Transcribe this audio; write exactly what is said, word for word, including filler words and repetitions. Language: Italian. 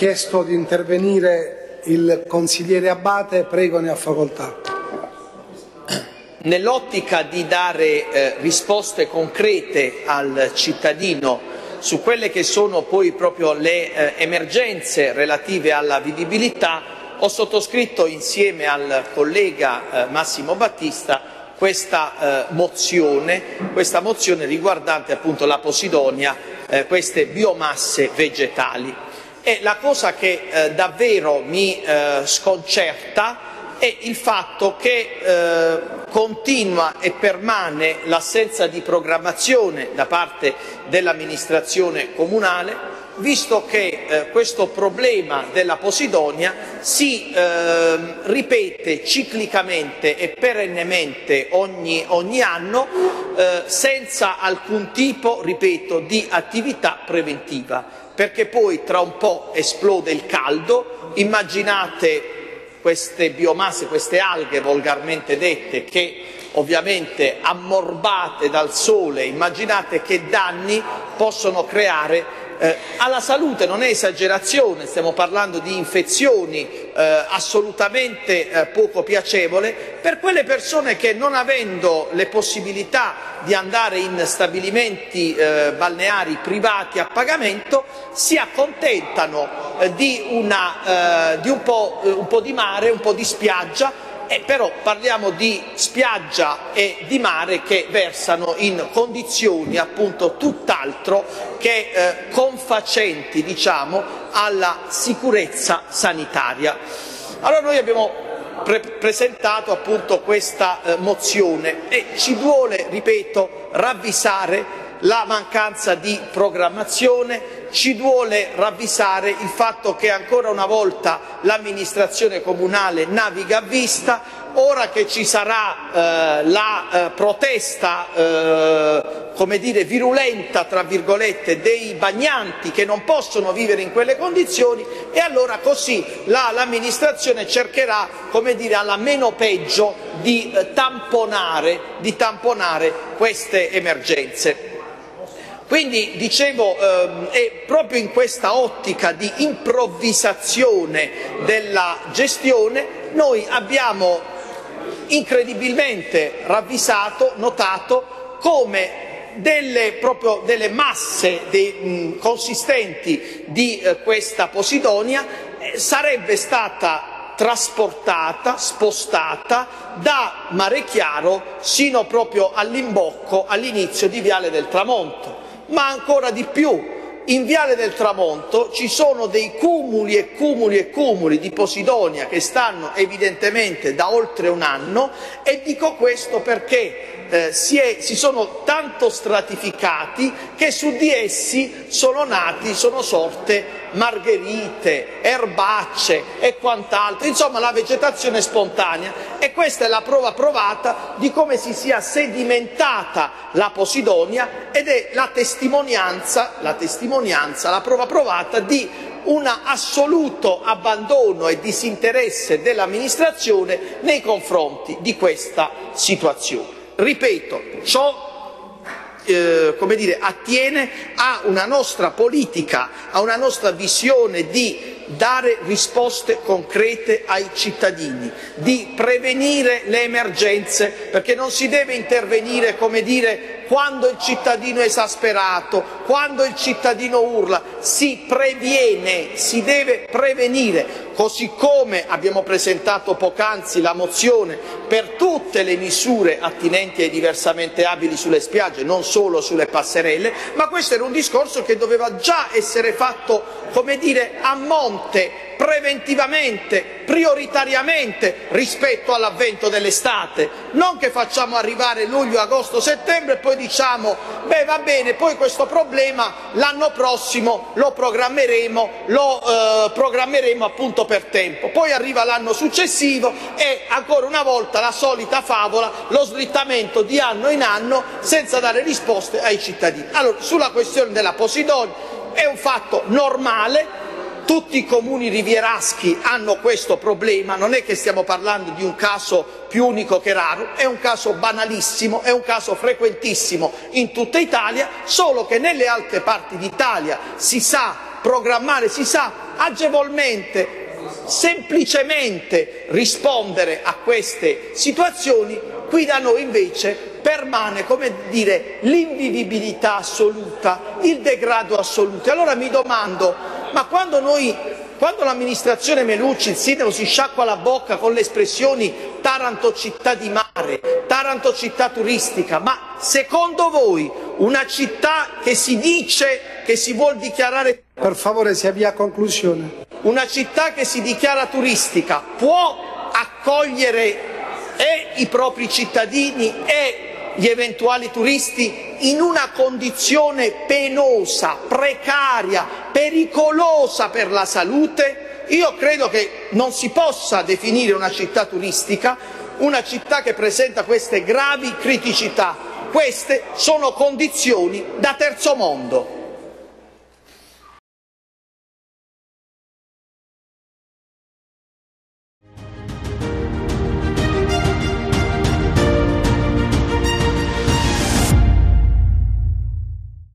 chiesto di intervenire il consigliere Abate, prego, ne ha facoltà. Nell'ottica di dare eh, risposte concrete al cittadino su quelle che sono poi proprio le eh, emergenze relative alla vivibilità, ho sottoscritto insieme al collega eh, Massimo Battista questa eh, mozione, questa mozione riguardante appunto la posidonia, eh, queste biomasse vegetali. E la cosa che eh, davvero mi eh, sconcerta è il fatto che eh, continua e permane l'assenza di programmazione da parte dell'amministrazione comunale, visto che eh, questo problema della posidonia si eh, ripete ciclicamente e perennemente ogni, ogni anno eh, senza alcun tipo, ripeto, di attività preventiva, perché poi tra un po' esplode il caldo. Immaginate queste biomasse, queste alghe volgarmente dette, che ovviamente ammorbate dal sole, immaginate che danni possono creare eh, alla salute. Non è esagerazione, stiamo parlando di infezioni eh, assolutamente eh, poco piacevole per quelle persone che, non avendo le possibilità di andare in stabilimenti eh, balneari privati a pagamento, si accontentano eh, di, una, eh, di un po', eh, un po' di mare, un po' di spiaggia. Eh, però parliamo di spiaggia e di mare che versano in condizioni appunto tutt'altro che eh, confacenti, diciamo, alla sicurezza sanitaria. Allora noi abbiamo pre presentato appunto questa eh, mozione e ci vuole, ripeto, ravvisare la mancanza di programmazione, ci vuole ravvisare il fatto che ancora una volta l'amministrazione comunale naviga a vista. Ora che ci sarà eh, la eh, protesta, eh, come dire, virulenta, tra virgolette, dei bagnanti che non possono vivere in quelle condizioni, e allora così l'amministrazione cercherà, come dire, alla meno peggio di eh, tamponare, di tamponare queste emergenze. Quindi, dicevo, ehm, è proprio in questa ottica di improvvisazione della gestione noi abbiamo incredibilmente ravvisato, notato come delle, proprio delle masse dei, mh, consistenti di eh, questa posidonia eh, sarebbe stata trasportata, spostata da Mare Chiaro sino proprio all'imbocco, all'inizio di Viale del Tramonto. Ma ancora di più, in Viale del Tramonto ci sono dei cumuli e cumuli e cumuli di posidonia che stanno evidentemente da oltre un anno, e dico questo perché eh, si, è, si sono tanto stratificati che su di essi sono nati, sono sorte margherite, erbacce e quant'altro, insomma la vegetazione spontanea, e questa è la prova provata di come si sia sedimentata la posidonia ed è la testimonianza, la testimonianza, la prova provata di un assoluto abbandono e disinteresse dell'amministrazione nei confronti di questa situazione. Ripeto, ciò Eh, come dire, attiene a una nostra politica, a una nostra visione di dare risposte concrete ai cittadini, di prevenire le emergenze, perché non si deve intervenire, come dire, quando il cittadino è esasperato, quando il cittadino urla. Si previene, si deve prevenire, così come abbiamo presentato poc'anzi la mozione per tutte le misure attinenti ai diversamente abili sulle spiagge, non solo sulle passerelle, ma questo era un discorso che doveva già essere fatto, come dire, a monte, preventivamente, prioritariamente rispetto all'avvento dell'estate, non che facciamo arrivare luglio, agosto, settembre e poi diciamo beh va bene, poi questo problema l'anno prossimo lo programmeremo, lo eh, programmeremo appunto per tempo, poi arriva l'anno successivo e ancora una volta la solita favola, lo slittamento di anno in anno senza dare risposte ai cittadini. Allora, sulla questione della posidonia è un fatto normale. Tutti i comuni rivieraschi hanno questo problema, non è che stiamo parlando di un caso più unico che raro, è un caso banalissimo, è un caso frequentissimo in tutta Italia, solo che nelle altre parti d'Italia si sa programmare, si sa agevolmente, semplicemente rispondere a queste situazioni, qui da noi invece permane, come dire, l'invivibilità assoluta, il degrado assoluto. E allora mi domando, ma quando noi, quando l'amministrazione Melucci, il sindaco, si sciacqua la bocca con le espressioni Taranto città di mare, Taranto città turistica, ma secondo voi una città che si dice che si vuol dichiarare, per favore si avvia a conclusione, una città che si dichiara turistica può accogliere e i propri cittadini e gli eventuali turisti in una condizione penosa, precaria, pericolosa per la salute? Io credo che non si possa definire una città turistica una città che presenta queste gravi criticità. Queste sono condizioni da terzo mondo.